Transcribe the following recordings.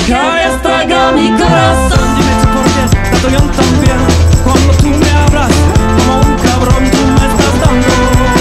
boca estraga mi corazón. Dime tú por qué trato yo tan bien cuando tú me hablas como un cabrón, tú me estás dando.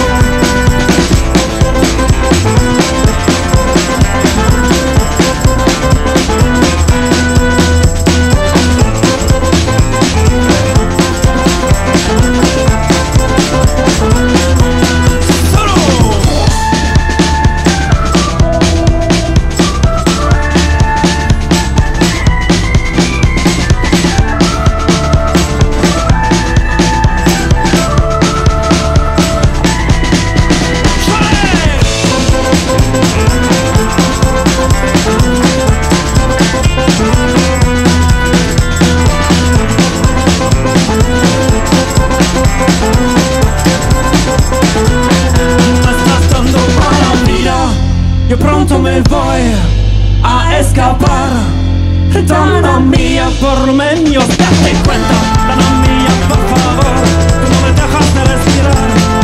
Yo pronto me voy a escapar. Donna mía, por lo menos date cuenta. Donna mía, por favor, tú no me dejas de respirar.